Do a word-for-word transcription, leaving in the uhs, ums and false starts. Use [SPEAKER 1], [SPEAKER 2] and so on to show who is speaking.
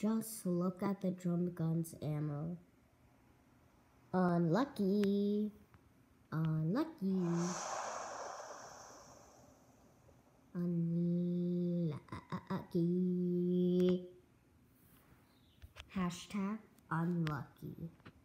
[SPEAKER 1] Just look at the drum gun's ammo. Unlucky. Unlucky. Unlucky. Hashtag unlucky.